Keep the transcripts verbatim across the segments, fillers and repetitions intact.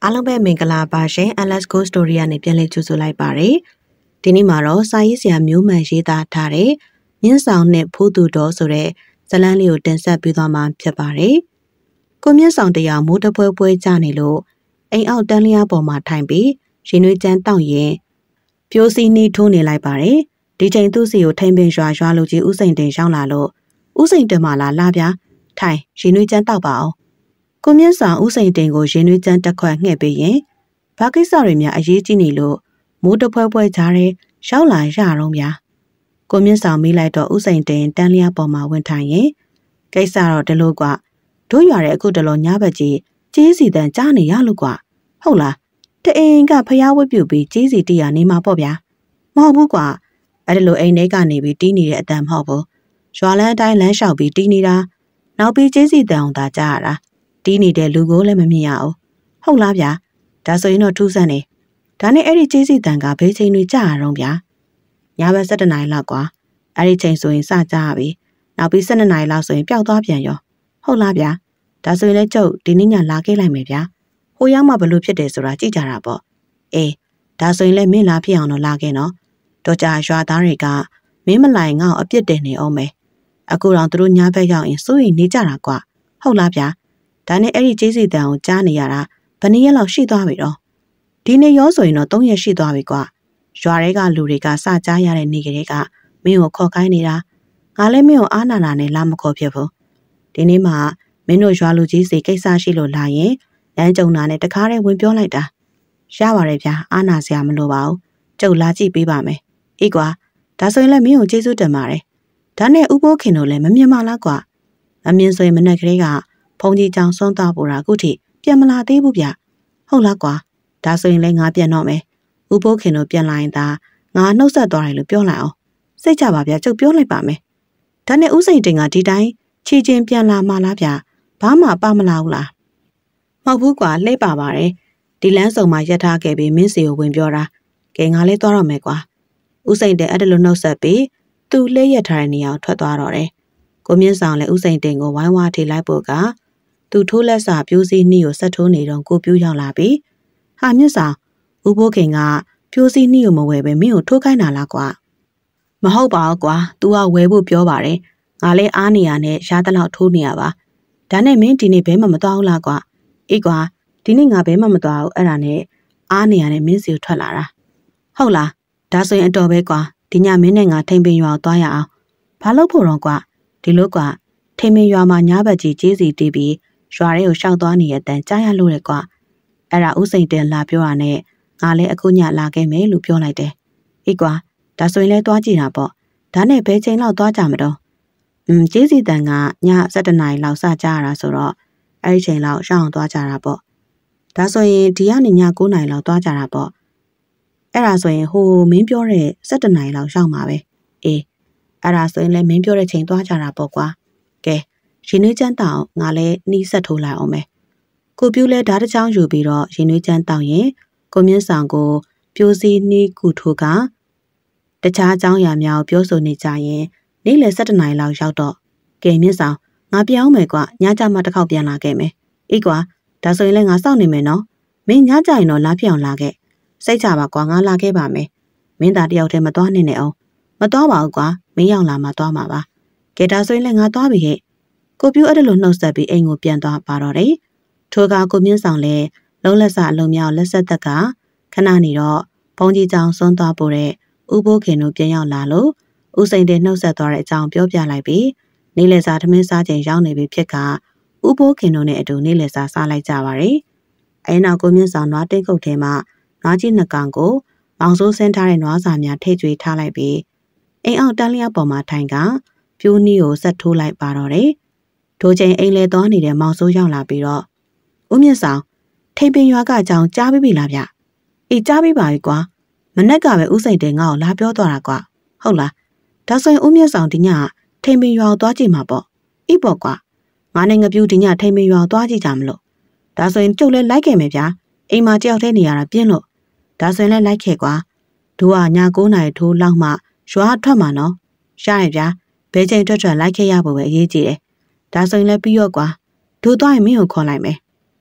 အားလုံးပဲမင်္ဂလာပါရှင် Alex Go Story ကနေပြန်လည်ကြိုဆိုလိုက်ပါရယ်ဒီနေ့မှာတော့စာရေးဆရာမျိုးမှန်ရေးသားထားတဲ့မြင်းဆောင်နဲ့ဖိုးသူတော်ဆိုတဲ့ဇာတ်လမ်းလေးကိုတင်ဆက်ပေးသွားမှာဖြစ်ပါတယ်ကိုမြင့်ဆောင်တရာမိုးတပွဲပွဲကြနေလို့အိမ်အောက်တန်းလျားပေါ်မှာထိုင်ပြီးရှင်နွေးချမ်းတောင့်ရင်ပြိုးစီနီးထိုးနေလိုက်ပါတယ်ဒီချိန်သူ့စီကိုထိန်ပင်ရွာရွာလူကြီးဥစိန်တင်ရောက်လာလို့ဥစိန်တင်မှလာလာပြထိုင်ရှင်နွေးချမ်းတောက်ပါအောင်ကိုမြင့်ဆောင်ဥစိန်တင်ကိုရှင်နွေးချမ်းတက်ခွက်ငှဲ့ပေးရင်ဘာကိစ္စတွေများအရေးကြီးနေလို့မိုးတပွဲပွဲကြားရဲရောက်လာရတော့ဗျာကိုမြင့်ဆောင်မိလိုက်တော့ဥစိန်တင်တန်းလျားပေါ်မှာဝင်ထိုင်ရင်ကိစ္စတော့ဒီလိုကွာတို့ရွာတဲ့အခုတလောညဘက်ကြီးကြီးစီတန်ကြားနေရလို့ကွာဟုတ်လားတအိမ်ကဖျားဝတ်ပြုတ်ပြီးကြီးစီတရနေမှာပေါ့ဗျာမဟုတ်ဘူးကွာအဲ့ဒါလိုအိမ်ထဲကနေပြီးတီးနေတဲ့အတန်မဟုတ်ဘူးရွာလန်းတိုင်းလမ်းလျှောက်ပြီးတီးနေတာနောက်ပြီးကြီးစီတန်အောင်သာကြားရတာတီးနေတဲ့လူကိုလည်းမမြင်ရဘူးဟုတ်လားဗျာဒါဆိုရင်တော့ထူးဆန်းနေဒါနဲ့အဲ့ဒီကြီးစီတန်ကဘေးချိန်တွေကြာရတော့ဗျာညဘက်၁၁နာရီလောက်ကွာအဲ့ဒီချိန်ဆိုရင်စကြရပြီနောက်ပြီး၁၂နာရီလောက်ဆိုရင်ပျောက်သွားပြန်ရောဟုတ်လားဗျာဒါဆိုရင်လည်းကျုပ်ဒီနေ့ညလာခဲ့လိုက်မယ်ဗျာဟိုရောက်မှဘလို့ဖြစ်တယ်ဆိုတာကြည့်ကြတာပေါ့အေးဒါဆိုရင်လည်းမင်းလာဖြစ်အောင်တော့လာခဲ့နော်တော့ကြာရွာသားတွေကမင်းမလိုက်ငါ့ကိုအပြစ်တင်နေအောင်မယ်အခုတော့သူတို့ညဘက်ရောက်ရင်စိုးရိမ်နေကြတာကွာဟုတ်လားဗျာဒါနဲ့အဲ့ဒီကျေးစီတန်ကိုကြားနေရတာဘယ်နည်းရက်လောက်ရှိသွားပြီတော့ဒီနေ့ရောဆိုရင်တော့၃ရက်ရှိသွားပြီကွာရွာတွေကလူတွေကစကြားရတဲ့နေ့ကလေးကမင်းကိုခေါ်ခိုင်းနေတာငါလည်းမင်းကိုအားနာနာနဲ့လာမခေါ်ဖြစ်ဘူးဒီနေ့မှမင်းတို့ရွာလူကြီးစီကိစ္စရှိလို့လာရင်လမ်းကြုံတာနဲ့တခါတည်းဝင်ပြောလိုက်တာရပါတယ်ဗျာအားနာစရာမလိုပါဘူးကျုပ်လာကြည့်ပေးပါမယ်အေးကွာဒါဆိုရင်လည်းမင်းကိုကျေးဇူးတင်ပါတယ်ဒါနဲ့ဥပိုးခင်တို့လည်းမမြင်ပါလားကွာမမြင်ဆိုရင်မနေ့ကလေးကဖုန်ကြီးကြောင်စွန့်သွားပေါ်တာအခုထိပြန်မလာသေးဘူးဗျဟုတ်လားကွာဒါဆိုရင်လည်းငါပြန်တော့မယ်ဥပိုးခင်တို့ပြန်လာရင်သာငါနှုတ်ဆက်သွားတယ်လို့ပြောလိုက်အောင်စိတ်ကြပါဗျာကျုပ်ပြောလိုက်ပါမယ်ဒါနဲ့ဥစိန်တင်ကဒီတိုင်းချီချင်းပြန်လာမှလားဗျာဘာမှပါမလာဘူးလားမဟုတ်ဘူးကွာလှည့်ပါပါတယ်ဒီလမ်းစုံမှာရက်ထားခဲ့ပြီးမင်းစီကိုဝင်ပြောတာကဲငါလေးသွားတော့မယ်ကွာဥစိန်တင်အဲ့ဒါလိုနှုတ်ဆက်ပြီးသူလှည့်ရက်ထားတဲ့နေရာကိုထွက်သွားတော့တယ်ကိုမြင့်ဆောင်လည်းဥစိန်တင်ကိုဝိုင်းဝါထိလိုက်ဖို့ကသူထိုးလက်စာပြိုးစီနှီးကိုဆက်ထိုးနေတော့ကိုပြူးရောက်လာပြီးဟာမြင့်ဆောင်ဥပိုးခင်ကပြိုးစီနှီးကိုမဝယ်ပဲမင်းကိုထိုးခိုင်းတာလားကွာမဟုတ်ပါဘူးကွာ तू ကဝယ်ဖို့ပြောပါတယ်ငါလည်းအားနေရနဲ့ရှားတလောက်ထိုးနေရပါဒါနဲ့မင်းဒီနေ့ဘဲမှမသွားဘူးလားကွာအေးကွာဒီနေ့ငါဘဲမှမသွားဘူးအဲ့ဒါနဲ့အားနေရနဲ့မင်းစီကိုထွက်လာတာဟုတ်လားဒါဆိုရင်အတော်ပဲကွာဒီညမင်းနဲ့ငါထိန်ပင်ရွာသွားရအောင်ဘာလို့ဖို့တော့ကွာဒီလိုကွာထိန်ပင်ရွာမှာညဘက်ကြီးကျေးစီတီးပြီးရွာတွေကိုရှောက်သွားနေတဲ့အတန်ကြားရလို့လေကွာအဲ့ဒါဥစိန်တင်လာပြောတာနဲ့ငါလည်းအခုညလာခဲ့မယ်လို့ပြောလိုက်တယ်အေးကွာဒါဆိုရင်လည်းသွားကြည့်တာပေါ့ဒါနဲ့ဘယ်ချိန်လောက်သွားကြမတော့อืมကျေးစီတန်ကည၁၁နာရီလောက်စကြရတာဆိုတော့အဲ့ဒီချိန်လောက်ရှောင်းအောင်သွားကြတာပေါ့ဒါဆိုရင်ဒီကနေည၉နာရီလောက်သွားကြတာပေါ့အဲ့ဒါဆိုရင်ဟိုမင်းပြောတဲ့၁၁နာရီလောက်ရှောင်းမှာပဲအေးအဲ့ဒါဆိုရင်လည်းမင်းပြောတဲ့ချိန်သွားကြတာပေါ့ကွာကဲရင်နွေးချမ်းတောင်ငါလည်းနှီးဆက်ထိုးလိုက်အောင်မယ်ကိုပြူးလဲဓာတ်တစ်ချောင်းယူပြီးတော့ရင်နွေးချမ်းတောင်ရင်ကိုမြင့်ဆောင်ကိုပြိုးစီနှီးကူထိုးကတခြားအကြောင်းအရာများကိုပြောဆိုနေကြရင်နေ့လယ်၁၁နာရီလောက်ရောက်တော့ကဲမြင့်ဆောင်ငါပြောင်းမယ်ကွာညကြမှာတစ်ခေါက်ပြန်လာခဲ့မယ်အေးကွာဒါဆိုရင်လည်းငါစောင့်နေမယ်နော်မင်းညကြရင်တော့လာပြအောင်လာခဲ့စိတ်ချပါကွာငါလာခဲ့ပါမယ်မင်းသားတယောက်တည်းမသွားနဲ့နဲ့အောင်မသွားပါဘူးကွာမင်းရောက်လာမှသွားမှာပါကဲဒါဆိုရင်လည်းငါသွားပြီဟဲ့ကိုပြူအဲ့ဒါလိုနှုတ်ဆက်ပြီးအိမ်ကိုပြန်သွားပါတော့တယ်ထိုကကိုမြင့်ဆောင်လည်းလုံးလက်စအလုံးမြောက်လက်ဆက်သက်ကခဏနေတော့ဘုံကြီးကြောင်စွန်းသွားပို့တဲ့ဥပိုးခင်တို့ပြန်ရောက်လာလို့ဥစိန်တဲ့နှုတ်ဆက်သွားတဲ့အကြောင်းပြောပြလိုက်ပြီးနေလည်စာသမင်းစားချိန်ရောက်နေပြီဖြစ်ကဥပိုးခင်တို့နဲ့အတူနေလည်စာစားလိုက်ကြပါတယ်အဲနောက်ကိုမြင့်ဆောင်နွားတိတ်ကုတ်ထဲမှာနွားကြီးနှစ်ကောင်ကိုမောင်စိုးဆင်းထားတဲ့နွားစာများထိတ်ကြွေထားလိုက်ပြီးအိမ်အောင်တန်းလျားပေါ်မှာထိုင်ကပြိုးနီးကိုဆက်ထိုးလိုက်ပါတော့တယ်ထိုချိန်အိမ်လေသွားနေတဲ့မောင်စိုးရောက်လာပြီးတော့ဦးမြင့်ဆောင်ထိန်ပင်ရွာကအကြောင်းကြားပြီးပြီလားဗျအေးကြားပြီးပါပြီကွာမနေ့ကပဲဥစိန်တင်ငါ့ကိုလာပြောသွားတာကွာဟုတ်လားဒါဆိုရင်ဦးမြင့်ဆောင်ဒီညထိန်ပင်ရွာကိုသွားကြည့်မှာပေါ့အေးပေါ့ကွာငါနဲ့ငပြူးဒီညထိန်ပင်ရွာကိုသွားကြည့်ကြမလို့ဒါဆိုရင်ကျုပ်လည်းလိုက်ခဲ့မယ်ဗျာအိမ်မှာတယောက်တည်းနေရတာပြင်းလို့ဒါဆိုရင်လည်းလိုက်ခဲ့ကွာတို့ကည၉နာရီထိုးလောက်မှရွာထွက်မှာနော်ရှားရဗျာဘဲချိန်ထွက်ထွက်လိုက်ခဲ့ရဖို့ပဲအရေးကြီးတယ်ဒါဆိုရင်လည်းပြီးရောကွာတို့သွားရင်မင်းကိုခေါ်လိုက်မယ်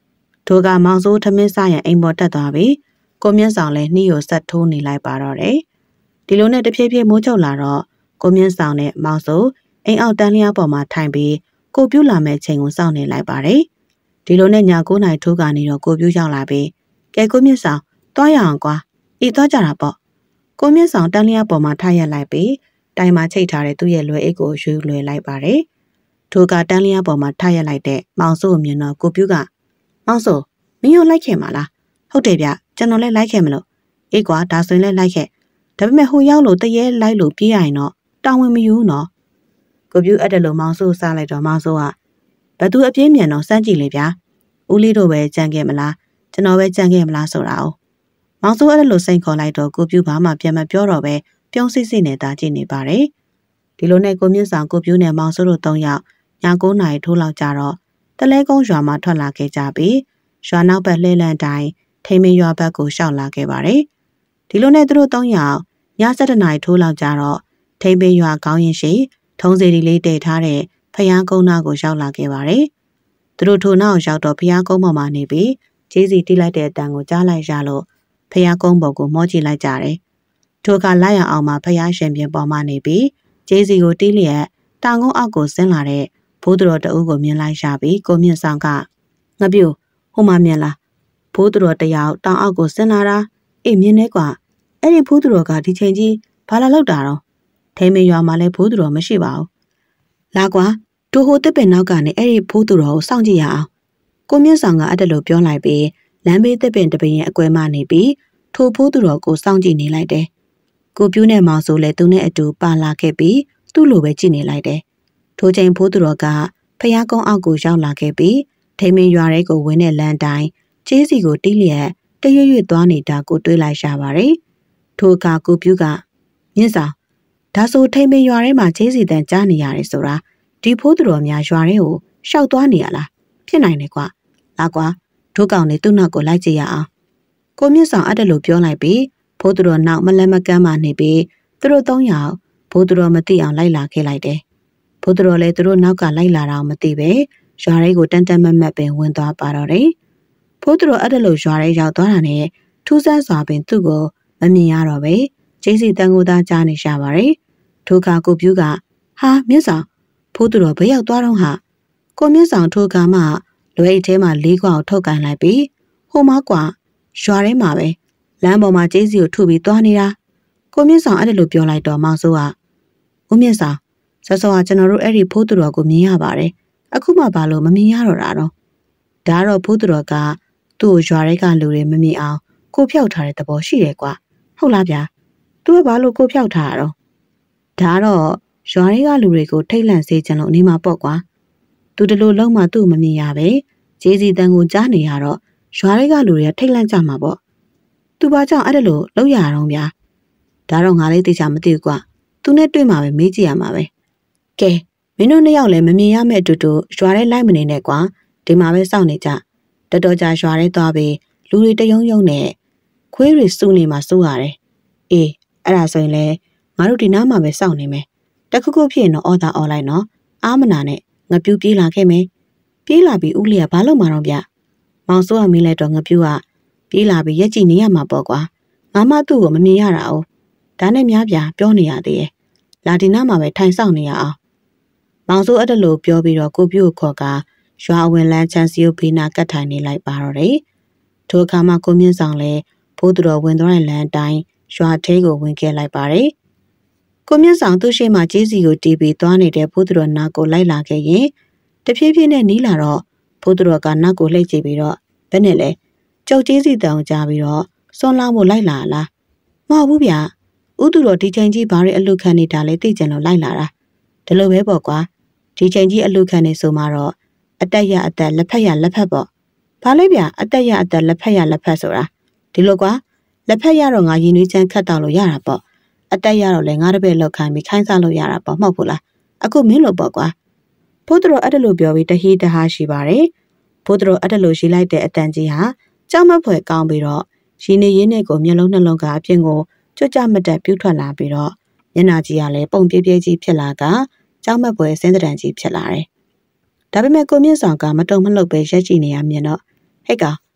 ထိုကမောင်စိုးထမင်းစားရန်အိမ်ပေါ်တက်သွားပြီးကိုမြင့်ဆောင်လည်းနှီးကိုဆက်ထိုးနေလိုက်ပါတော့တယ်ဒီလိုနဲ့တဖြည်းဖြည်းမိုးချုပ်လာတော့ကိုမြင့်ဆောင်နဲ့မောင်စိုးအိမ်အောက်တန်းလျားပေါ်မှာထိုင်ပြီးကိုပြူလာမဲ့ချိန်ကိုစောင့်နေလိုက်ပါတယ်ဒီလိုနဲ့ည9နာရီထိုးကနေတော့ကိုပြူရောက်လာပြီးကဲကိုမြင့်ဆောင်သွားရအောင်ကွာအေးသွားကြတာပေါ့ကိုမြင့်ဆောင်တန်းလျားပေါ်မှာထားရလိုက်ပြီးတိုင်မှာချိတ်ထားတဲ့သူ့ရဲ့လွယ်အိတ်ကိုယူလွယ်လိုက်ပါတယ်ထိုကတန်းလျားပေါ်မှာထားရလိုက်တဲ့မောင်စိုးကိုမြင်တော့ကိုပြူကမောင်စိုးမင်းရောလိုက်ခဲ့မှာလားဟုတ်တယ်ဗျကျွန်တော်လည်းလိုက်ခဲ့မလို့အေးကွာဒါဆိုရင်လည်းလိုက်ခဲ့ဒါပေမဲ့ဟိုရောက်လို့တရေလိုက်လို့ပြေးရရင်တော့တောင်းဝင်မယူနော်ကိုပြူအဲ့ဒါလို့မောင်စိုးစားလိုက်တော့မောင်စိုးကဘသူအပြင်းမြန်တော့စမ်းကြည့်လေဗျာဦးလေးတို့ပဲကြံခဲ့မလားကျွန်တော်ပဲကြံခဲ့မလားဆိုတာ哦မောင်စိုးအဲ့ဒါလို့စိတ်ခေါ်လိုက်တော့ကိုပြူဘာမှပြန်မပြောတော့ပဲပြုံးစိစိနေတာကြည့်နေပါတယ်ဒီလိုနဲ့ကိုမြင့်ဆောင်ကိုပြူနဲ့မောင်စိုးတို့၃ယောက်ည9နာရီထိုးလောက်ကြတော့တလဲကုန်းရွာမှာထွက်လာခဲ့ကြပြီးရွာနောက်ဘက်လှည့်လန့်တိုင်းထိမင်းရွာဘက်ကိုရှောက်လာခဲ့ပါတယ်ဒီလိုနဲ့သူတို့၃ယောက်ည7နာရီထိုးလောက်ကြတော့ထိမင်းရွာကောင်းရင်ရှိထုံးစီဒီလေးတည်ထားတဲ့ဖျားကုန်းနာကိုရောက်လာခဲ့ပါတယ်သူတို့ထိုနောက်ရောက်တော့ဖျားကုန်းပေါ်မှာနေပြီးကျေးစီတီးလိုက်တဲ့အတန်ကိုကြားလိုက်ရလို့ဖျားကုန်းပေါ်ကိုမောကြည့်လိုက်ကြတယ်ထိုကလိုက်ရအောင်မှာဖျားရှင်ပြင်ပေါ်မှာနေပြီးကျေးစီကိုတီးလျက်တောင်ကုန်းအောက်ကိုဆင်းလာတဲ့ဘိုးတော်တအုပ်ကိုမြင်လိုက်ရပြီးကိုမြင့်ဆောင်ကငါပြူဟိုမှာမြင်လားဘိုးတော်တယောက်တောင်အောက်ကိုဆင်းလာတာအေးမြင်နေကွာအဲ့ဒီဘိုးတော်ကဒီချိန်ကြီးဘာလာလောက်တာတော့ထိမင်းရွာမှာလည်းဘိုးတော်မရှိပါဘူးလာကွာတို့ဟိုတစ်ပင်နောက်ကနေအဲ့ဒီဘိုးတော်ကိုစောင့်ကြည့်ရအောင်ကိုမြင့်ဆောင်ကအဲ့ဒါလိုပြောလိုက်ပြီးလမ်းဘေးတစ်ပင်တစ်ပင်ရဲ့အကွဲမှနေပြီးထိုဘိုးတော်ကိုစောင့်ကြည့်နေလိုက်တယ်ကိုပြူးနဲ့မောင်ဆိုလည်းသူနဲ့အတူပါလာခဲ့ပြီးသူ့လိုပဲကြည့်နေလိုက်တယ်ထိုချိန်ဘိုးတော်ကဖျားကုန်းအောက်ကိုရောက်လာခဲ့ပြီးထိမင်းရွာရဲကိုဝင်တဲ့လမ်းတိုင်းကျေးစီကိုတီးလျက်တရွရွသွားနေတာကိုတွေးလိုက်ရပါတယ်ထိုအခါကိုပြူးကမြင့်ဆောင်ဒါဆိုထိမင်းရွာထဲမှာကျေးစီတန်ကြားနေရတယ်ဆိုတာဒီဖိုးတော်များရွာထဲကိုရှောက်သွားနေရလားဖြစ်နိုင်တယ်ကွာလာကွာဒုကောင်နေသူ့နောက်ကိုလိုက်ကြည့်ရအောင်ကိုမြင့်ဆောင်အဲ့ဒါလိုပြောလိုက်ပြီးဖိုးတော်နောက်မလဲမကမ်းမှနေပြီးသူတို့သုံးယောက်ဖိုးတော်မသိအောင်လိုက်လာခဲ့လိုက်တယ်ဖိုးတော်လည်းသူတို့နောက်ကလိုက်လာတာမသိပဲရွာထဲကိုတန်တန်မတ်မတ်ပင်ဝင်သွားပါတော့တယ်ဖိုးတော်အဲ့ဒါလိုရွာထဲရောက်သွားတာနဲ့ထူးဆန်းစွာပင်သူ့ကိုမမြင်ရတော့ပဲကျေးစီတန်ကိုသားကြားနေရှာပါတယ်ထိုအခါကိုပြူးကဟာမြင့်ဆောင်ဖိုးတော်ဘယ်ရောက်သွားတော့ဟာကိုမြင့်ဆောင်ထိုအခါမှလွယ်အိတ်ထဲမှာလေးခွာကိုထုတ်ကန်လိုက်ပြီးဟိုမှာကွာရွာထဲမှာပဲလမ်းပေါ်မှာကျေးစီကိုထုပြီးသွားနေတာကိုမြင့်ဆောင်အဲ့ဒါလိုပြောလိုက်တော့မောင်စိုးကဦးမြင့်ဆောင်စောစောကကျွန်တော်တို့အဲ့ဒီဖိုးတော်ကိုမြင်ရပါတယ်အခုမှဘာလို့မမြင်ရတော့တာတော့ဒါတော့ဖိုးတော်ကသူ့ကိုရွာထဲကလူတွေမမြင်အောင်ကိုဖျောက်ထားတဲ့သဘောရှိတယ်ကွာဟုတ်လားဗျာသူကဘာလို့ကိုဖျောက်ထားတာတော့ဒါတော့ရွာတွေကလူတွေကိုထိတ်လန့်စေချင်လို့နေမှာပေါ့ကွာသူတလူလုံးမှသူ့မမြင်ရပဲဂျေးစီတန်ကိုကြားနေရတော့ရွာတွေကလူတွေကထိတ်လန့်ကြမှာပေါ့သူဘာကြောင့်အဲ့ဒါလို့လောက်ရအောင်ဗျာဒါတော့ငါလေးသိချာမသိဘူးကွာသူနဲ့တွေ့မှာပဲမေးကြည့်ရမှာပဲကဲမင်းတို့နှစ်ယောက်လည်းမမြင်ရမယ့်အတူတူရွာထဲလိုက်မနေနဲ့ကွာဒီမှာပဲစောင့်နေကြတော်တော်ကြာရွာထဲသွားပြီးလူတွေတယုံယုံနဲ့ခွေးတွေစုနေမှာစိုးရတယ်အေးအဲ့ဒါဆိုရင်လည်းငါတို့ဒီနားမှာပဲစောင့်နေမယ်တခုခုဖြစ်ရင်တော့အော်တာအော်လိုက်နော်အားမနာနဲ့ငပြူးပြေးလာခဲ့မယ်ပြေးလာပြီးဦးလေးကဘာလို့မှတော့ဗျမောင်စိုးကမင်းလိုက်တော့ငပြူးကပြေးလာပြီးရက်ကြည့်နေရမှာပေါ့ကွာငါမှသူ့ကိုမမြင်ရတာ哦ဒါနဲ့များပြပြောနေရသေးရဲ့လာဒီနားမှာပဲထိုင်ဆောင်နေရအောင်မောင်စိုးအဲ့ဒါလိုပြောပြီးတော့ကိုပြူးကိုခေါ်ကရွာဝင်လန်းချန်စီကိုဖေးနာကတ်ထိုင်နေလိုက်ပါတော့တယ်ထိုအခါမှာကိုမြင့်ဆောင်လဲဖိုးသူတော်ဝင်သွားတဲ့လမ်းတိုင်းရွာထဲကိုဝင်ခဲ့လိုက်ပါတယ်ကိုမြင့်ဆောင်သူ့ရှိမှကျေးစီကိုတီးပြီးသွားနေတဲ့ဖိုးသူတော်နာကိုလိုက်လာခဲ့ရင်တဖြည်းဖြည်းနဲ့နီးလာတော့ဖိုးသူတော်ကနောက်ကိုလှည့်ကြည့်ပြီးတော့ဘယ်နဲ့လဲကြောက်ကျေးစီတောင်ကြပြီးတော့စွန်လောင်းဖို့လိုက်လာလားမဟုတ်ဘူးဗျာဥသူတော်ဒီချိန်ကြီးဘာတွေအလုခံနေတာလဲသိကြလို့လိုက်လာတာဒီလိုပဲပေါ့ကွာဒီချိန်ကြီးအလုခံနေဆိုမှတော့အတက်ရအတက်လက်ဖက်ရလက်ဖက်ပေါ့ဘာလဲဗျာအတက်ရအတက်လက်ဖက်ရလက်ဖက်ဆိုတာဒီလိုကွာလက်ဖက်ရတော့ငါရင်နှွေးချမ်းခတ်တောက်လို့ရတာပေါ့အတက်ရတော့လည်းငါတပည့်လောက်ခိုင်းပြီးခိုင်းစားလို့ရတာပေါ့မဟုတ်ဘူးလားအခုမင်းလို့ပေါ့ကွာဘိုးတော်အဲ့ဒါလိုပြောပြီးတဟီတဟာရှိပါတယ်ဘိုးတော်အဲ့ဒါလိုရှိလိုက်တဲ့အတန်ကြီးဟာကြောက်မဖွယ်ကောင်းပြီးတော့ရှင်နေရင်းနဲ့ကိုမျက်လုံးနှလုံးကအပြင်ကိုကြွကြမတက်ပြူးထွက်လာပြီးတော့မျက်နှာကြီးကလည်းပုံပြပြကြီးဖြစ်လာကကြောက်မဖွယ်စင်းတံကြီးဖြစ်လာတယ်ဒါပေမဲ့ကိုမြင့်ဆောင်ကမတုံမလှုပ်ပဲရက်ကြည့်နေရမြင်တော့ဟဲ့ကောင်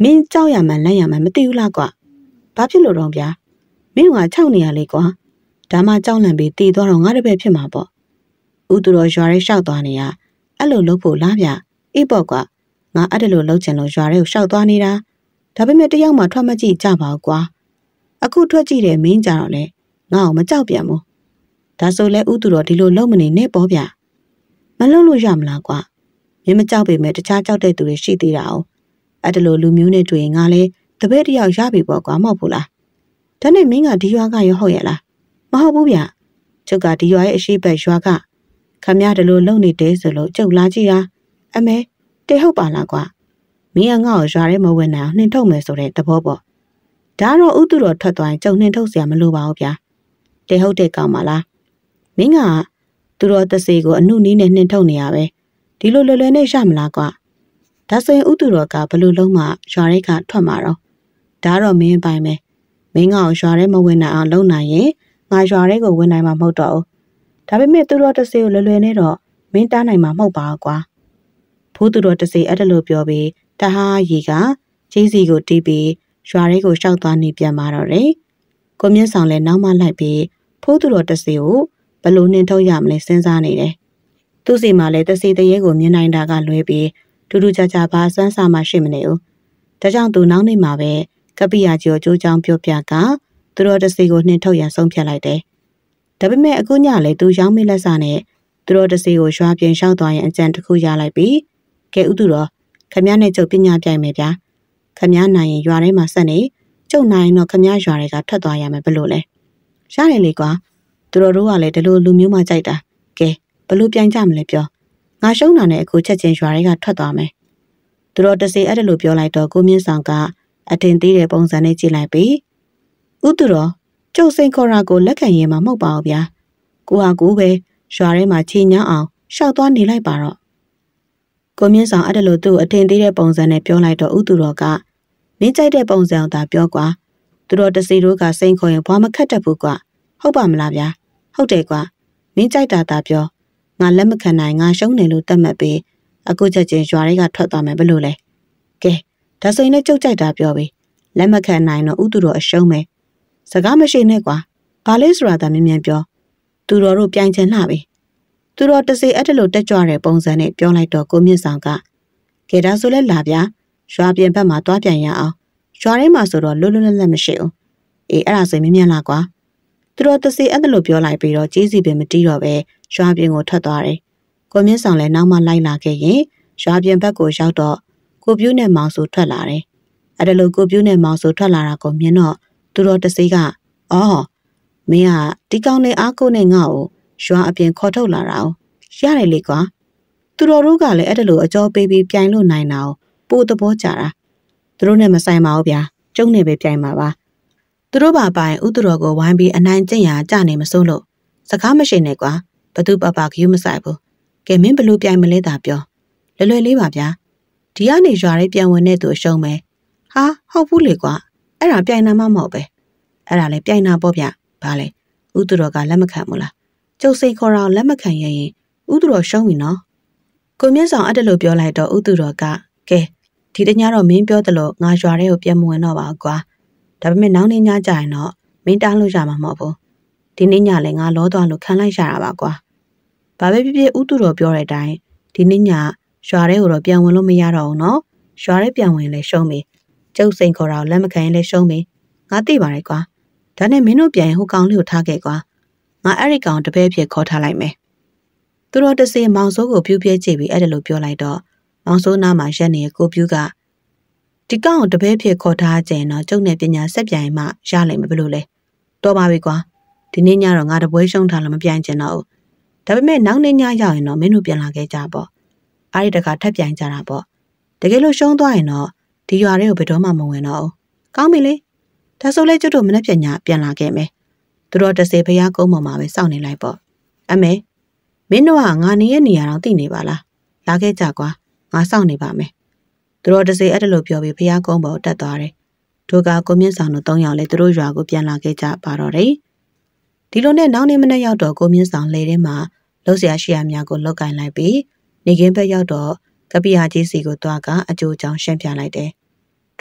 မင်းကြောက်ရမှန်လန့်ရမှန်မသိဘူးလားကွာဘာဖြစ်လို့တော့ဗျာမင်းကခြောက်နေရလေကွာဒါမှကြောက်လန့်ပြီးတည်သွားတော့ငါတပည့်ဖြစ်မှာပေါ့ဥသူတော်ရွာရဲရှောက်သွားနေရအဲ့လိုလုပ်ဖို့လားဗျာအေးပေါ့ကွာငါအဲ့ဒါလိုလုပ်ချင်လို့ရွာရဲကိုရှောက်သွားနေတာဒါပေမဲ့တယောက်မှထွက်မကြည့်ကြပါဘူးကွာအခုထွက်ကြည့်တယ်မင်းကြတော့လေငါ့ကိုမကြောက်ပြန်ဘူးဒါဆိုလဲဥသူတော်ဒီလိုလုပ်မနေနဲ့ပေါ့ဗျာမလုပ်လို့ရမလားကွာမင်းမကြောက်ပေမဲ့တခြားကြောက်တဲ့သူတွေရှိသေးတာ哦အဲ့ဒါလိုလူမျိုးနဲ့တွေ့ရင်ငါလဲတပည့်တယောက်ရပြီပေါ့ကွာမဟုတ်ဘူးလားဒါနဲ့မင်းကဒီရွာကရောဟုတ်ရဲ့လားမဟုတ်ဘူးဗျာကျုပ်ကဒီရွာရဲ့အရှိတ်ရွာကခမရတလို့လုံနေတယ်ဆိုလို့ကျုပ်လာကြည့်တာအမဲတေဟုတ်ပါလားကွာမင်းကငါ့ကိုရွာထဲမဝင်နိုင်အောင်နှင်ထုတ်မယ်ဆိုတဲ့သဘောပေါ့ဒါတော့ဥသူတော်ထွက်သွားရင်ကျုံနှင်ထုတ်เสียမလိုပါဘူးဗျာတေဟုတ်တဲ့ကောင်ပါလားမင်းကသူတော်တစေကိုအနုနီးနဲ့နှင်ထုတ်နေရပဲဒီလိုလွယ်လွယ်နဲ့ရမလားကွာဒါဆိုရင်ဥသူတော်ကဘလို့လုံးမှရွာထဲကထွက်မှာတော့ဒါတော့မင်းပိုင်ပဲမင်းကရွာထဲမဝင်နိုင်အောင်လုပ်နိုင်ရင်ငါရွာထဲကိုဝင်နိုင်မှာမဟုတ်တော့ဘူးဒါပေမဲ့သူတော်တစေကိုလွယ်လွယ်နဲ့တော့မင်းတားနိုင်မှာမဟုတ်ပါဘူးကွာဖိုးသူတော်တစေအဲ့ဒါလိုပြောပြီးတဟားရီကကြီးစီကိုတီးပြီးရွာထဲကိုရှောက်သွားနေပြန်มาတော့တယ်ကိုမြင့်ဆောင်လည်းနောက်မှလိုက်ပြီးဖိုးသူတော်တစေကိုဘလို့နှင်ထုတ်ရမလဲစဉ်းစားနေတယ်သူ့စီမှာလည်းတစေတရေကိုမြင်နိုင်တာကလွဲပြီးထူးထူးခြားခြားဘာစမ်းစာမှရှိမနေဘူးဒါကြောင့်သူနောက်နေ့မှာပဲကပိယာကြီးကိုကြိုးချောင်းပြောပြကသူတော်တစေကိုနှင်ထုတ်ရန်ဆုံးဖြတ်လိုက်တယ်ဒါပေမဲ့အခုညလေသူရောင်းမိလက်စာနဲ့သူတော်တစေကိုရွာပြင်ရှောက်သွားရင်အကြံတစ်ခုရလိုက်ပြီးကဲဥသူတော်ခမည်းနဲ့ကျုပ်ပညာပြိုင်မယ်ဗျာခမည်းနိုင်ရင်ရွာထဲမှာဆက်နေကျုပ်နိုင်ရင်တော့ခမည်းရွာတွေကထွက်သွားရမယ်ဘလို့လဲရတယ်လေကွာသူတော်တို့ကလည်းဒီလိုလူမျိုးမှကြိုက်တာကဲဘလို့ပြိုင်ကြမလဲပြောငါရှုံးတာနဲ့အခုချက်ချင်းရွာတွေကထွက်သွားမယ်သူတော်တစေအဲ့ဒါလိုပြောလိုက်တော့ကိုမြင့်ဆောင်ကအတင်သေးတဲ့ပုံစံနဲ့ကြည့်လိုက်ပြီးဥသူတော်ကျုပ်စိန်ခေါ်ရာကိုလက်ခံရင်မှမဟုတ်ပါဘူးဗျာကိုဟာကိုပဲရွာထဲမှာချီညောင်းအောင်ရှောက်သွားနေလိုက်ပါတော့ကိုမြင့်ဆောင်အဲ့ဒါလိုသူ့အတင်သေးတဲ့ပုံစံနဲ့ပြောလိုက်တော့ဥသူတော်ကမင်းကြိုက်တဲ့ပုံစံအောင်သာပြောကွာသူတော်တစေတို့ကစိန်ခေါ်ရင်ဘွားမခတ်တတ်ဘူးကွာဟုတ်ပါမလားဗျာဟုတ်တယ်ကွာမင်းကြိုက်တာသာပြောငါလက်မခံနိုင်ငါရှုံးနေလို့တတ်မှတ်ပြီးအခုချက်ချင်းရွာတွေကထွက်သွားမယ်ဘလို့လဲကဲဒါဆိုရင်လည်းကြုတ်ကြိုက်တာပြောပြီးလက်မခံနိုင်တော့ဥသူတော်အရှုံးပဲစကားမရှိနဲ့ကွာဘာလဲဆိုတာသာမြင်မြန်ပြောသူတော်တို့ပြိုင်ချင်လှပြီသူတော်တစေအဲ့ဒါလိုတက်ကြွတဲ့ပုံစံနဲ့ပြောလိုက်တော့ကိုမြင့်ဆောင်ကကဲဒါဆိုလဲလာဗျာရွာပြင်ဘက်မှာတွားပြန်ရအောင်ရွာထဲမှာဆိုတော့လွတ်လွတ်လပ်လပ်မရှိဘူးအေးအဲ့ဒါဆိုမြင်မြန်လာကွာသူတော်တစေအဲ့ဒါလိုပြောလိုက်ပြီးတော့ကြီးစီပင်မတီးတော့ပဲရွာပြင်ကိုထွက်သွားတယ်ကိုမြင့်ဆောင်လည်းနောက်မှလိုက်လာခဲ့ရင်ရွာပြင်ဘက်ကိုရောက်တော့ကိုပြူးနဲ့မောင်ဆိုထွက်လာတယ်အဲ့ဒါလိုကိုပြူးနဲ့မောင်ဆိုထွက်လာတာကိုမြင်တော့သူတော်တစေကအော်မင်းကဒီကောင်နဲ့အားကိုနဲ့ငါ့ကိုရွာအပြင်ခေါ်ထုတ်လာတာ哦ရတယ်လေကွာသူတော်တို့ကလည်းအဲ့ဒါလိုအကြောပေးပြီးပြိုင်လို့နိုင်တာ哦ပို့သဘောကြတာသူတို့နဲ့မဆိုင်ပါဘူးဗျာကျုံနဲ့ပဲပြိုင်ပါပါသူတို့ပါပိုင်ဥသူတော်ကိုဝိုင်းပြီးအနိုင်ကျင့်ရာကြနေမစိုးလို့စကားမရှိနဲ့ကွာဘသူပပခယူးမဆိုင်ဘူးကဲမင်းဘလို့ပြိုင်မလဲတာပြောလွယ်လွယ်လေးပါဗျာဒီကနေရွာလေးပြန်ဝင်တဲ့သူအရှုံးပဲဟာဟုတ်ဘူးလေကွာအဲ့ဒါပြိုင်နာမှမဟုတ်ပဲအဲ့ဒါလည်းပြိုင်နာပေါ့ဗျဘာလဲဥသူတော်ကလက်မခံဘူးလားကျုပ်စိန်ခေါ်တာလက်မခံရရင်ဥသူတော်ရှုံးပြီနော်ကိုမြင့်ဆောင်အဲ့ဒါလိုပြောလိုက်တော့ဥသူတော်ကကဲဒီတညတော့မင်းပြောသလိုငါရွာထဲကိုပြန်မဝင်တော့ပါဘူးကွာဒါပေမဲ့နောက်နေ့ညကျရင်တော့မင်းတားလို့ရမှာမဟုတ်ဘူးဒီနေ့ညလည်းငါလောသွားလို့ခံလိုက်ရတာပါကွာဘာပဲဖြစ်ဖြစ်ဥသူတော်ပြောတဲ့အတိုင်းဒီနေ့ညရွာထဲကိုတော့ပြန်ဝင်လို့မရတော့ဘူးနော်ရွာထဲပြန်ဝင်လဲရှုံးပြီကျုပ်စိန်ခေါ်တာလက်မခံရင်လဲရှုံးပြီငါသိပါတယ်ကွာဒါနဲ့မင်းတို့ပြန်ရင်ဟိုကောင်လေးကိုထားခဲ့ကွာငါအဲ့ဒီကောင်တပည့်ဖြစ်ခေါ်ထားလိုက်မယ်သူတို့တစေမောင်စိုးကိုပြူးပြဲကြည့်ပြီးအဲ့ဒါလိုပြောလိုက်တော့မောင်စိုးနားမှာရက်နေတဲ့ကိုပြူးကဒီကောင်ကိုတပည့်ဖြစ်ခေါ်ထားကြရင်တော့ကျုပ်နဲ့ပညာဆက်ပြိုင်မှရလိမ့်မယ်ဘလို့လဲတော်ပါပြီကွာဒီနေ့ညတော့ငါတပွဲရှုံးထားလို့မပြိုင်ချင်တော့ဘူးဒါပေမဲ့နောက်နေ့ညရောက်ရင်တော့မင်းတို့ပြန်လာခဲ့ကြပေါ့အဲ့ဒီတခါထပ်ပြိုင်ကြတာပေါ့တကယ်လို့ရှုံးသွားရင်တော့ဒီရွာတွေကိုဘယ်တော့မှမဝင်တော့ဘူးကောင်းပြီလေဒါဆိုလဲကျွတ်တို့မနေ့ပြန်ညပြန်လာခဲ့မယ်သူတို့တစေဖျားကုန်းပေါ်မှာပဲစောင့်နေလိုက်ပေါ့အမေမင်းတို့ကငါနေရဲ့နေရာတော့သိနေပါလားလာခဲ့ကြကွာငါစောင့်နေပါမယ်သူတို့တစေအဲ့ဒါလိုပြောပြီးဖျားကုန်းပေါ်တက်သွားတယ်တို့ကကိုမြင့်ဆောင်တို့သုံးယောက်လည်းသူတို့ရွာကိုပြန်လာခဲ့ကြပါတော့တယ်ဒီလိုနဲ့နောက်နေ့မနေ့ရောက်တော့ကိုမြင့်ဆောင်လေထဲမှာလှုပ်ရှားရှိရများကိုလောက်ကင်လိုက်ပြီးနေကင်းဘက်ရောက်တော့ကပိယာကြီးစီကိုတွားကအကျိုးကြောင့်ရှင်းပြလိုက်တယ်ဒ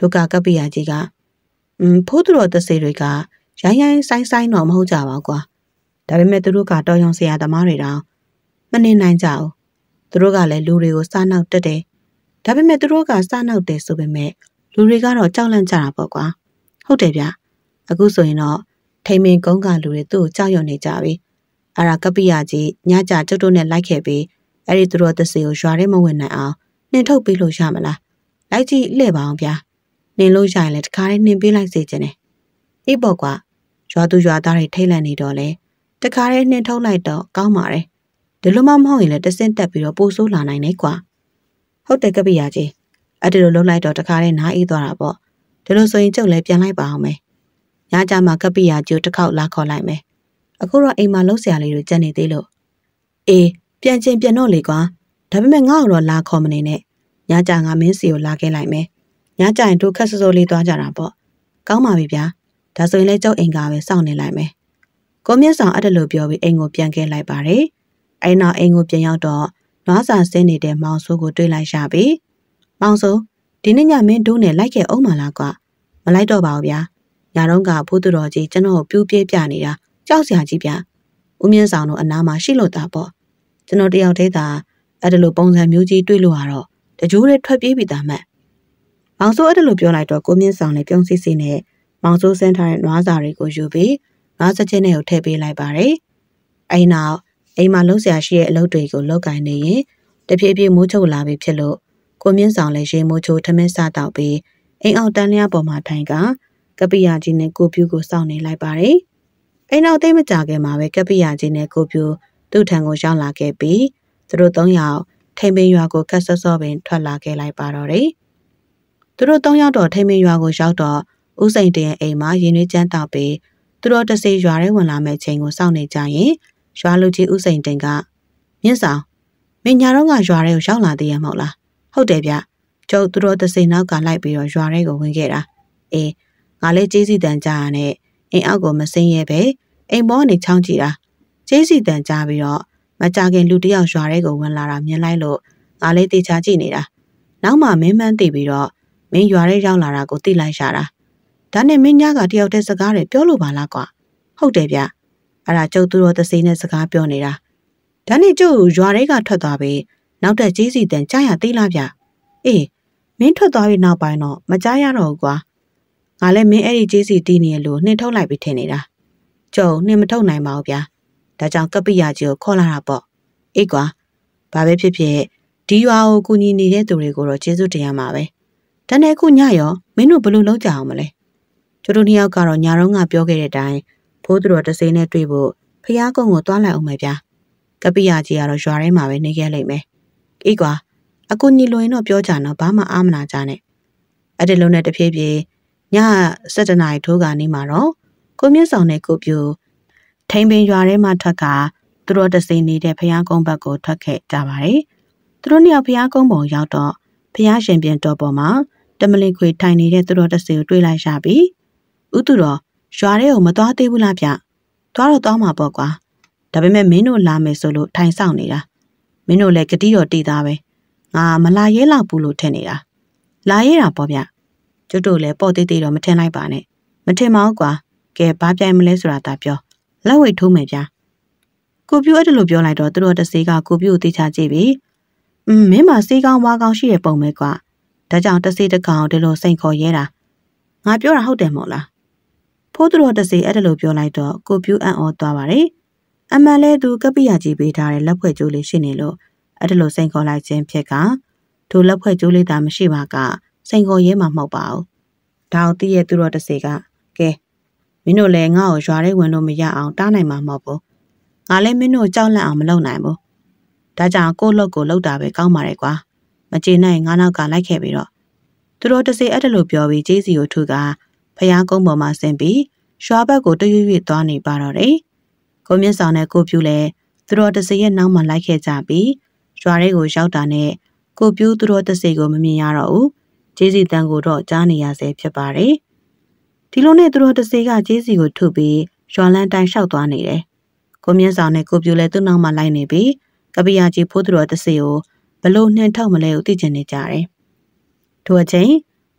ဒုက္ခကပ္ပိယကြီးကအင်းဖိုးသူတော်တစေတွေကရိုင်းရိုင်းဆိုင်ဆိုင်တော့မဟုတ်ကြပါကွာဒါပေမဲ့သူတို့ကတော်ရုံဆရာသမားတွေတောင်မနေနိုင်ကြဘူးသူတို့ကလည်းလူတွေကိုစားနောက်တက်တယ်ဒါပေမဲ့သူတို့ကစားနောက်တယ်ဆိုပေမဲ့လူတွေကတော့ကြောက်လန့်ကြတာပေါ့ကွာဟုတ်တယ်ဗျအခုဆိုရင်တော့ထိန်မင်ကုန်းကလူတွေသူ့ကိုကြောက်ရွံ့နေကြပြီအဲ့ဒါကပ္ပိယကြီးညကြကျုပ်တို့နဲ့လိုက်ခဲ့ပြီးအဲ့ဒီသူတို့တစေကိုရွာထဲမဝင်နိုင်အောင်နှင်ထုတ်ပေးလို့ရမလားလိုက်ကြည့်လှည့်ပါအောင်ဗျာနှင်လို့ရရင်လည်းတခါလေးနှင်ပေးလိုက်စေချင်တယ်အေးပေါ့ကွာရွာသူရွာသားတွေထိတ်လန့်နေတော့လေတခါလေးနှင်ထုတ်လိုက်တော့ကောင်းပါတယ်ဒီလိုမှမဟုတ်ရင်လည်းတဆင့်တက်ပြီးတော့ပို့ဆိုးလာနိုင်တယ်ကွာဟုတ်တယ်ကပ္ပိယကြီးအဲ့ဒီလိုလုပ်လိုက်တော့တခါလေးနားအေးသွားတာပေါ့ဒီလိုဆိုရင်ကျုပ်လည်းပြန်လိုက်ပါအောင်မယ်ညကြမှာကပ္ပိယကြီးကိုတစ်ခေါက်လာခေါ်လိုက်မယ်အခုတော့အိမ်မှာလှုပ်ဆရာလေးတွေကြက်နေသေးလို့အေးပြန်ချင်းပြန်တော့လေကွာဒါပေမဲ့ငါ့ကိုတော့လာခေါ်မနေနဲ့ညကြငါမင်းစီကိုလာခဲ့လိုက်မယ်ညကြရင်တို့ခက်ဆစိုးလေးသွားကြတာပေါ့ကောင်းပါပြီဗျာဒါဆိုရင်လည်းကျုပ်အိမ်ကပဲစောင့်နေလိုက်မယ်ကိုမြတ်ဆောင်အဲ့ဒါလိုပြောပြီးအိမ်ကိုပြန်ခဲ့လိုက်ပါတယ်အဲ့နောက်အိမ်ကိုပြန်ရောက်တော့နွားစာဆင်းနေတဲ့မောင်စိုးကိုတွေ့လိုက်ရပြီမောင်စိုးဒီနေ့ညမင်းတို့နဲ့လိုက်ခဲ့အောင်မလားကွာမလိုက်တော့ပါဘူးဗျာညာတော့ကဖိုးသူတော်ကြီးကျွန်တော်ပြူးပြေးပြနေတာကြောက်စရာကြီးဗျာဦးမြင့်ဆောင်တို့အနားမှာရှိလို့တာပေါ့ကျွန်တော်တယောက်တည်းသာအဲ့ဒါလိုပုံစံမျိုးကြီးတွေ့လို့ရတော့တကြိုးလေးထွက်ပြေးပြီးသားမှတ်မောင်စိုးအဲ့ဒါလိုပြောလိုက်တော့ကိုမြင့်ဆောင်လည်းပြုံးစစ်စစ်နဲ့မောင်စိုးဆင်းထားတဲ့နွားစာတွေကိုယူပြီးနွားစချင်းတွေကိုထည့်ပေးလိုက်ပါတယ်အဲ့နောက်အိမ်မှာလုံးဆရာရှိတဲ့အလုပ်တွေကိုလောက်ကင်နေရင်တဖြည်းဖြည်းမိုးချုပ်လာပြီဖြစ်လို့ကိုမြင့်ဆောင်လည်းရေမိုးချိုးထမင်းစားတောက်ပြီးအိမ်အောင်တန်းလျားပေါ်မှာထိုင်ကကပ္ပိယကြီးနဲ့ကိုပြူကိုစောင့်နေလိုက်ပါတယ်အိမ်နောက်သိမကြခင်မှာပဲကပ္ပိယကြီးနဲ့ကိုပြူသူ့ထံကိုရောက်လာခဲ့ပြီးသူတို့သုံးယောက်ထိန်ပင်ရွာကိုကတ်ဆော့ဆော့ပင်ထွက်လာခဲ့လိုက်ပါတော့တယ်သူတို့သုံးယောက်တော့ထိန်ပင်ရွာကိုရောက်တော့ဦးစိန်တင်ရဲ့အိမ်မှာရင်းနှီးချမ်းတောက်ပြီးသူတို့တစေရွာထဲဝင်လာမဲ့ချိန်ကိုစောင့်နေကြရင်ရွာလူကြီးဦးစိန်တင်ကမြင့်ဆောင်မင်းညာတော့ကရွာထဲကိုရောက်လာသေးရမဟုတ်လားဟုတ်တယ်ဗျကျုပ်သူတို့တစေနောက်ကလိုက်ပြီးတော့ရွာထဲကိုဝင်ခဲ့တာအေးငါလေးကျေးစီတန်ကြားရနဲ့အိမ်အောက်ကိုမစင်းရဲပဲအိမ်ပေါ်ကနေချောင်းကြည့်တာကျေးစီတန်ကြားပြီးတော့မကြခင်လူတယောက်ရွာထဲကိုဝင်လာတာမြင်လိုက်လို့ငါလေးတေချာကြည့်နေတာနောက်မှမင်းမှန်းသိပြီးတော့မင်းရွာထဲရောက်လာတာကိုသိလိုက်ရတာဒါနဲ့မင်းညကတယောက်တည်းစကားတွေပြောလို့ပါလားကွာဟုတ်တယ်ဗျအဲ့ဒါကျုပ်သူတို့တစေနဲ့စကားပြောနေတာဒါနဲ့ကျုပ်ရွာထဲကထွက်သွားပြီးနောက်တဲ့ကျေးစီတန်ကြားရသေးလားဗျအေးမင်းထွက်သွားပြီးနောက်ပိုင်းတော့မကြားရတော့ဘူးကွာငါလည်းမင်းအဲ့ဒီကျေးစီတီးနေလို့နှင်ထုတ်လိုက်ပြီးထင်နေတာကျုပ်နှင်မထုတ်နိုင်ပါဘူးဗျာဒါကြောင့်ကပ္ပိယကြီးကိုခေါ်လာတာပေါ့အေးကွာဘာပဲဖြစ်ဖြစ်ဒီရွာကိုကူညီနေတဲ့သူတွေကိုတော့ကျေးဇူးတင်ရမှာပဲဒါနဲ့အခုညရောမင်းတို့ဘယ်လိုလုပ်ကြအောင်မလဲကျတို့နှစ်ယောက်ကတော့ညာတော့ငါပြောခဲ့တဲ့အတိုင်းဖိုးသူတော်တစေနဲ့တွေ့ဖို့ဖျားကုန်းကိုသွားလိုက်အောင်မယ်ဗျာကပ္ပိယကြီးကတော့ရွာထဲမှာပဲနေခဲ့လိမ့်မယ်အေးကွာအခုညီလွင်တော့ပြောကြတော့ဘာမှအာမနာကြနဲ့အဲ့ဒီလုံးနဲ့တဖြည်းဖြည်းညစက်တနာရီထိုးကနေမှာတော့ကိုမြင့်ဆောင်နဲ့ကိုပြူထိန်ပင်ရွာထဲမှာထွက်ကသူတို့တစိနေတဲ့ဖျားကုန်းဘက်ကိုထွက်ခဲ့ကြပါတယ်သူတို့နှစ်ယောက်ဖျားကုန်းပေါ်ရောက်တော့ဖျားရှင်ပြန်တော်ပေါ်မှာတမလင်ခွေထိုင်နေတဲ့သူတို့တစိကိုတွေ့လိုက်ရပြီဥသူတော်ရွာထဲကိုမသွားသေးဘူးလားဗျသွားတော့သွားမှာပေါ့ကွာဒါပေမဲ့မင်းတို့လာမယ်ဆိုလို့ထိုင်ဆောင်နေတာမင်းတို့လည်းဂတိတော်တည်သားပဲငါမလာရဲလောက်ဘူးလို့ထင်နေတာလာရဲတာပေါ့ဗျကျွတ်တို့လည်းပေါ့သေးသေးတော့မထင်လိုက်ပါနဲ့မထင်ပါဘူးကွာကဲဘာပြိုင်မလဲဆိုတာသာပြောလက်ဝိတ်ထိုးမယ်ဗျာကိုပြူအဲ့ဒါလိုပြောလိုက်တော့သူတို့တစေကကိုပြူကိုတေချာကြည့်ပြီးอืมမင်းမစေးကောင်းဝါကောင်းရှိတဲ့ပုံပဲကွာဒါကြောင့်တစေတကောင်ဒီလိုစိန်ခေါ်ရဲတာငါပြောတာဟုတ်တယ်မို့လားဖိုးသူတို့တစေအဲ့ဒါလိုပြောလိုက်တော့ကိုပြူအံ့ဩသွားပါတယ်အမှန်လဲသူကပ္ပိယကြီးပေးထားတဲ့လက်ဖွဲ့ကျိုးလေးရှိနေလို့အဲ့ဒါလိုစိန်ခေါ်လိုက်ခြင်းဖြစ်ကသူလက်ဖွဲ့ကျိုးလေးသာမရှိပါကစိန်ခေါ်ရဲမှာမဟုတ်ပါဘူးဒါအောင်တည့်ရဲ့သူတို့တစေကကဲမင်းတို့လည်းငါ့ကိုရွာထဲဝင်လို့မရအောင်တားနိုင်မှာမဟုတ်ဘူးငါလည်းမင်းတို့ကြောက်လန့်အောင်မလုပ်နိုင်ဘူးဒါကြောင့်ကိုယ့်လုပ်ကိုလုပ်တာပဲကောင်းပါတယ်ကွာမကျေနပ်ရင်ငါနောက်ကလိုက်ခဲ့ပြီးတော့သူတို့တစေအဲ့ဒါလိုပြောပြီးကျေးစီကိုထုကဖျားကုန်းပေါ်မှာဆင်းပြီးရွာဘက်ကိုတရွရွသွားနေပါတော့တယ်ကိုမြင့်ဆောင်နဲ့ကိုပြူလည်းသူတို့တစေရဲ့နောက်မှာလိုက်ခဲ့ကြပြီးရွာထဲကိုရောက်တာနဲ့ကိုပြူသူတို့တစေကိုမမြင်ရတော့ဘူးကျေးစီတန်ကိုတော့ကြားနေရဆဲဖြစ်ပါတယ်ဒီလိုနဲ့သူတို့တစေကကျေးစီကိုထုပြီးရွာလန်းတိုင်းလျှောက်သွားနေတယ်ကိုမြင့်ဆောင်နဲ့ကိုပြူလည်းသူ့နောက်မှာလိုက်နေပြီးကပ္ပိယကြီးဖိုးသူတို့တစေကိုဘလို့နှင်ထုတ်မလဲကိုသိချင်နေကြတယ်ထို့အချိန်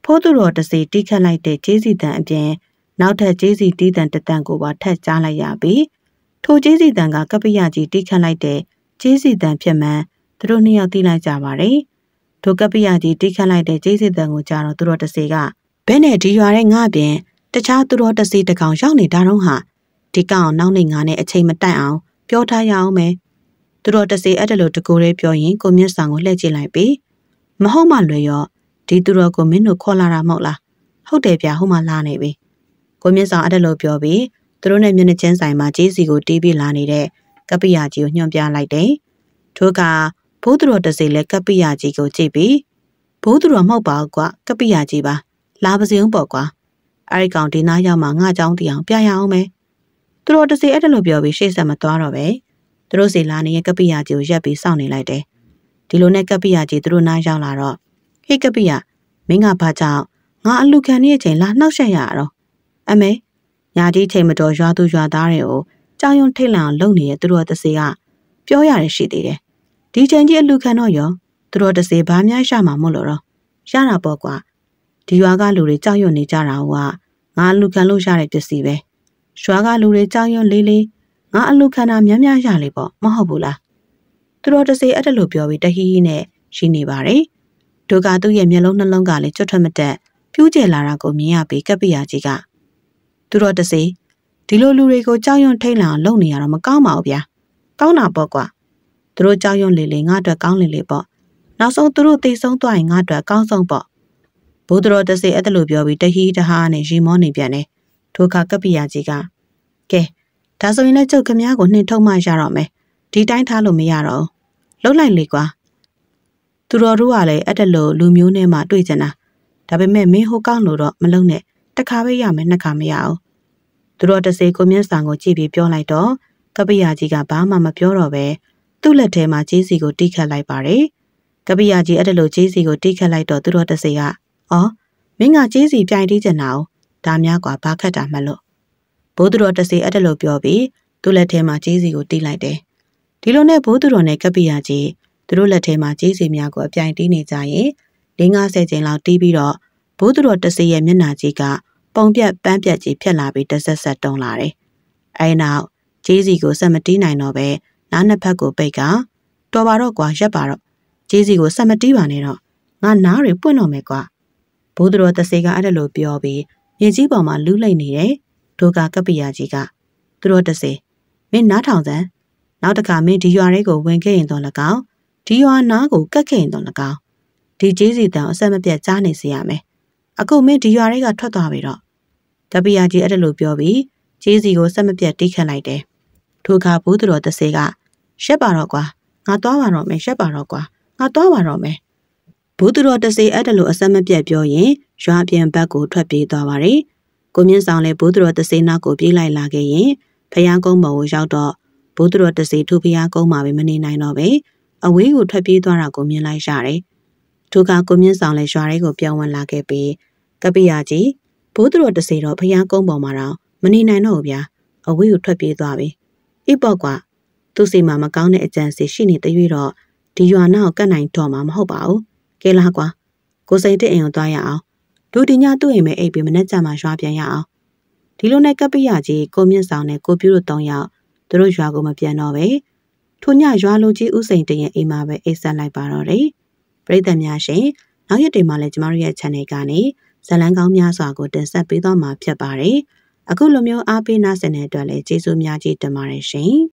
ဖိုးသူတော်တစေတီးခတ်လိုက်တဲ့ကျေးစီတန်အပြင်နောက်ထပ်ကျေးစီတီးတန်တတန်ကိုပါထပ်ကြားလိုက်ရပြီးထိုကျေးစီတန်ကကပ္ပိယကြီးတီးခတ်လိုက်တဲ့ကျေးစီတန်ဖြစ်မှန်သူတို့နှစ်ယောက်သိလိုက်ကြပါတယ်။ထိုကပ္ပိယကြီးတီးခတ်လိုက်တဲ့ကျေးစီတန်ကိုကြားတော့သူတော်တစေကဘဲနဲ့ဒီရွာတဲ့ငါပြင်တခြားသူတော်တစေတကောင်ရောက်နေတာတော့ဟာဒီကောင်နောက်နေငါနဲ့အချိန်မတိုင်အောင်ပြောထားရအောင်မယ်။သူတော်တစေအဲ့ဒါလိုတကူလေးပြောရင်ကိုမျက်ဆောင်ကိုလှည့်ကြည့်လိုက်ပြီးမဟုတ်မှလွယ်ရောဒီသူတော်ကိုမင်းတို့ခေါ်လာတာမဟုတ်လားဟုတ်တယ်ဗျာဟိုမှလာနေပြီကိုမြင့်ဆောင်အဲ့ဒါလိုပြောပြီးသူတို့နဲ့မျက်နှာချင်းဆိုင်မှာကျေးစီကိုတီးပြီးလာနေတဲ့ကပ္ပိယကြီးကိုညွှန်ပြလိုက်တယ်ထို့ကဘိုးသူတော်တစေလည်းကပ္ပိယကြီးကိုကြည့်ပြီးဘိုးသူတော်မဟုတ်ပါဘူးကွာကပ္ပိယကြီးပါလာပါစေဦးပေါ့ကွာအဲ့ဒီကောင်ဒီနားရောက်မှငါเจ้าတီအောင်ပြရအောင်မယ်သူတော်တစေအဲ့ဒါလိုပြောပြီးရှေ့ဆက်မသွားတော့ပဲသူတို့စီလာနေတဲ့ကပ္ပိယကြီးကိုရက်ပြီးစောင့်နေလိုက်တယ်ဒီလိုနဲ့ကပ္ပိယကြီးသူတို့နားရောက်လာတော့ဟေးကပ္ပိယမင်းကဘာကြောင့်ငါအလူခံနေတဲ့အချိန်လာနှောက်ရှက်ရတော့အမေညာကြီးချိန်မတော်ရွာသူရွာသားတွေကိုကြောင်ရွံထိတ်လန့်အောင်လုပ်နေတဲ့သူတို့တစေကပြောရတယ်ရှိသေးတယ်ဒီချိန်ကြီးအလူခံတော့ရောသူတို့တစေဘာများရှာမှာမို့လို့တော့ရတာပေါ့ကွာဒီရွာကလူတွေကြောက်ရွံ့နေကြတာကငါအလူခံလို့ရတဲ့ပစ္စည်းပဲရွာကလူတွေကြောက်ရွံ့လေးလေးငါအလူခံတာများများရလေပေါ့မဟုတ်ဘူးလားသူတို့တစေအဲ့ဒါလိုပြောပြီးတဟီဟီနဲ့ရှိနေပါတယ်ဒုကသူ့ရဲ့မျက်လုံးနှလုံးကလည်းကျွတ်ထွက်မတက်ပြူးကျလာတာကိုမြင်ရပြီးကပ္ပိယကြီးကသူတို့တစေဒီလိုလူတွေကိုကြောက်ရွံ့ထိတ်လန့်အောင်လုပ်နေရတော့မကောင်းပါဘူးဗျာကောင်းတာပေါ့ကွာသူတို့ကြောက်ရွံ့လေလေငါအတွက်ကောင်းလေလေပေါ့နောက်ဆုံးသူတို့သိဆုံးသွားရင်ငါအတွက်ကောင်းဆုံးပေါ့ဘိုးတော်တစေအဲ့ဒါလိုပြောပြီးတဟီတဟာနဲ့ရီမောနေပြန်တယ်ထိုအခါကပ္ပိယကြီးကကဲဒါဆိုရင်လည်းကျုပ်ခမည်းကိုနှင်ထုတ်မှရတော့မယ်ဒီတိုင်းထားလို့မရတော့လှုပ်လိုက်လေကွာသူတော်တို့ကလည်းအဲ့ဒါလိုလူမျိုးနဲ့မှတွေ့ကြတာဒါပေမဲ့မင်းဟိုကောင်းလို့တော့မလုံနဲ့တစ်ခါပဲရမယ်နှစ်ခါမရအောင်သူတော်တစေကိုမျက်စံကိုကြည့်ပြီးပြောလိုက်တော့ကပ္ပိယကြီးကဘာမှမပြောတော့ပဲသူ့လက်ထဲမှာကျေးစီကိုတိခတ်လိုက်ပါတယ်ကပ္ပိယကြီးအဲ့ဒါလိုကျေးစီကိုတိခတ်လိုက်တော့သူတော်တစေကအော်မင်းကကျေးစီပြိုင်တီးကြတာ哦ဒါများกว่าဘာခတ်တာမှလို့ဘိုးသူတော်တစေအဲ့ဒါလိုပြောပြီးသူ့လက်ထဲမှာကျေးစီကိုတိလိုက်တယ်ဒီလိုနဲ့ဘိုးသူတော်နဲ့ကပ္ပိယကြီးသူတို့လက်ထဲမှာကျေးစီများကိုအပြိုင်တီးနေကြရင်၄၅ဆယ်ချိန်လောက်တီးပြီးတော့ဘိုးသူတော်တစေရဲ့မျက်နှာကြီးကပုံပြက်ပန်းပြက်ကြီးဖြစ်လာပြီးတဆက်ဆက်တုံးလာတယ်။အဲဒီနောက်ကျေးစီကိုဆက်မတီးနိုင်တော့ပဲနားနှစ်ဖက်ကိုပိတ်ကတော်ပါတော့ကွာရက်ပါတော့ကျေးစီကိုဆက်မတီးပါနဲ့တော့ငါနားတွေပွင့်တော့မယ်ကွာဘိုးသူတော်တစေကအဲ့ဒါလိုပြောပြီးမြေကြီးပေါ်မှာလူးလိမ့်နေတယ်ဒုကကပ္ပိယကြီးကသူတော်တစေမင်းနားထောင်စမ်းနောက်တစ်ခါမင်းဒီရွာလေးကိုဝင်ခဲ့ရင်တော့၎င်းဒီရွာနားကိုကတ်ခဲ့ရင်တော့၎င်းဒီကျေးစီတန်အဆက်မပြတ်ကြားနေစေရမယ်အခုမင်းဒီရွာတွေကထွက်သွားပြီတော့ကပ္ပိယကြီးအဲ့ဒါလိုပြောပြီးကျေးစီကိုဆက်မပြတ်တိခတ်လိုက်တယ်ထိုအခါဘိုးသူတော်တစေကရှက်ပါတော့ကွာငါသွားပါတော့မယ်ရှက်ပါတော့ကွာငါသွားပါတော့မယ်ဘိုးသူတော်တစေအဲ့ဒါလိုအဆက်မပြတ်ပြောရင်ရွာပြန်ဘက်ကိုထွက်ပြေးသွားပါတယ်ကိုမြင့်ဆောင်လည်းဘိုးသူတော်တစေနောက်ကိုပြေးလိုက်လာခဲ့ရင်ဖယားကုန်းပေါ်ကိုရောက်တော့ဘိုးသူတော်တစေထူဖယားကုန်းမှာပဲမနေနိုင်တော့ပဲအဝေးကိုထွက်ပြေးသွားတာကိုမြင်လိုက်ရတယ်ထိုကကိုမြင့်ဆောင်လည်းရွာလေးကိုပြောင်းဝင်လာခဲ့ပြီးကပ္ပိယကြီးဘိုးသူတော်တစေတော့ဖယားကုန်းပေါ်မှာတော့မနေနိုင်တော့ဘူးဗျာအဝေးကိုထွက်ပြေးသွားပြီအိပေါ့ကွာသူ့စီမှာမကောင်းတဲ့အကြံစီရှိနေတဲ့ရွေးတော့ဒီရွာနာကိုကတ်နိုင်တော့မှာမဟုတ်ပါဘူးကဲလားကွာကိုစိန်တဲ့အိမ်ကိုသွားရအောင်ဒူဒီညသူ့အိမ်မဲအိပ်ပြီးမနေ့ကျမှရွာပြန်ရအောင်ဒီလိုနဲ့ကပ္ပိယကြီးကိုမြင့်ဆောင်နဲ့ကိုပြူတို့၃ယောက်သူတို့ရွာကိုမပြန်တော့ပဲထိုညရွာလူကြီးဦးစိန်တရဲ့အိမ်မှာပဲအိပ်ဆက်လိုက်ပါတော့တယ်ပရိသတ်များရှင်နောက်ရက်တွေမှာလည်းကျမတို့ရဲ့ channel ကနေဇာတ်လမ်းကောင်းများစွာကိုတင်ဆက်ပေးသွားမှာဖြစ်ပါတယ်အခုလိုမျိုးအားပေးနားဆင်တဲ့အတွက်လည်းကျေးဇူးများကြီးတင်ပါတယ်ရှင်